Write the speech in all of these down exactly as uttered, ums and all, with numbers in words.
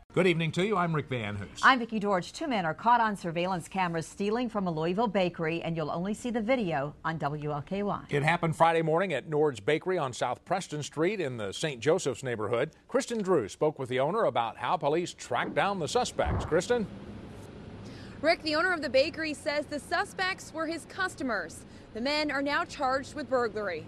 Good evening to you. I'm Rick Van Hoos. I'm Vicki George. Two men are caught on surveillance cameras stealing from a Louisville bakery, and you'll only see the video on W L K Y. It happened Friday morning at Nord's Bakery on South Preston Street in the Saint Joseph's neighborhood. Kristen Drew spoke with the owner about how police tracked down the suspects. Kristen? Rick, the owner of the bakery, says the suspects were his customers. The men are now charged with burglary.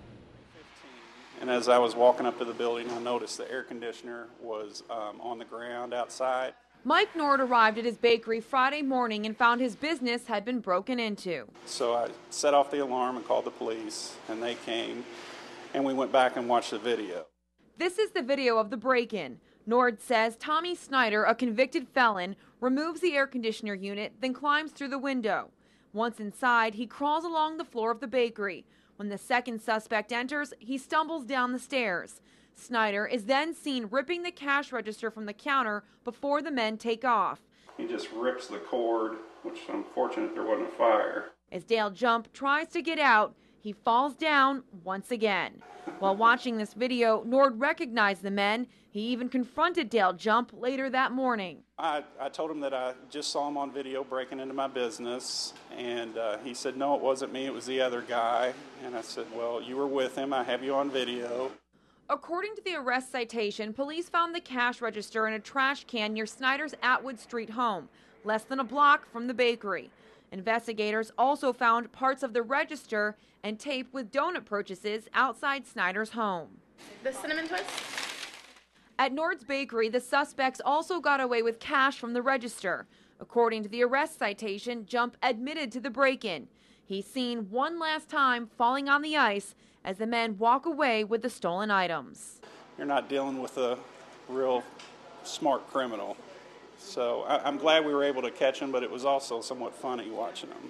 And as I was walking up to the building, I noticed the air conditioner was um, on the ground outside. Mike Nord arrived at his bakery Friday morning and found his business had been broken into. So I set off the alarm and called the police, and they came, and we went back and watched the video. This is the video of the break-in. Nord says Tommy Snyder, a convicted felon, removes the air conditioner unit, then climbs through the window. Once inside, he crawls along the floor of the bakery. When the second suspect enters, he stumbles down the stairs. Snyder is then seen ripping the cash register from the counter before the men take off. He just rips the cord, which is unfortunate there wasn't a fire. As Dale Jump tries to get out, he falls down once again. While watching this video, Nord recognized the men. He even confronted Dale Jump later that morning. I, I told him that I just saw him on video breaking into my business, and uh, he said, no, it wasn't me, it was the other guy. And I said, well, you were with him, I have you on video. According to the arrest citation, police found the cash register in a trash can near Snyder's Atwood Street home, less than a block from the bakery. Investigators also found parts of the register and tape with donut purchases outside Snyder's home. The cinnamon twist? At Nord's Bakery, the suspects also got away with cash from the register. According to the arrest citation, Jump admitted to the break-in. He's seen one last time falling on the ice as the men walk away with the stolen items. You're not dealing with a real smart criminal. So I, I'm glad we were able to catch him, but it was also somewhat funny watching him.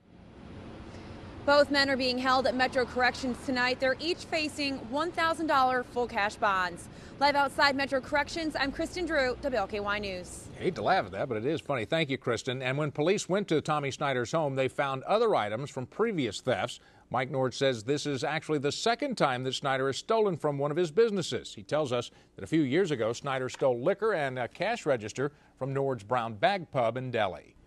Both men are being held at Metro Corrections tonight. They're each facing one thousand dollars full cash bonds. Live outside Metro Corrections, I'm Kristen Drew, W L K Y News. I hate to laugh at that, but it is funny. Thank you, Kristen. And when police went to Tommy Snyder's home, they found other items from previous thefts. Mike Nord says this is actually the second time that Snyder has stolen from one of his businesses. He tells us that a few years ago, Snyder stole liquor and a cash register from Nord's Brown Bag Pub in Delhi.